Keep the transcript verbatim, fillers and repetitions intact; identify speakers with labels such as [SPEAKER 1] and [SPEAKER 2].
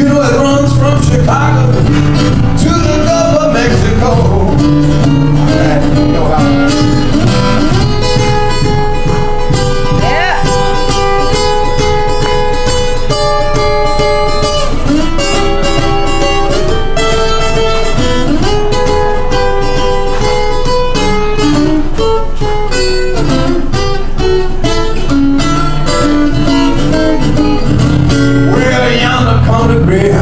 [SPEAKER 1] You know it runs from Chicago to the Gulf of Mexico. Alright, you know how.
[SPEAKER 2] Yeah.
[SPEAKER 1] Well, yonder come the Greyhound.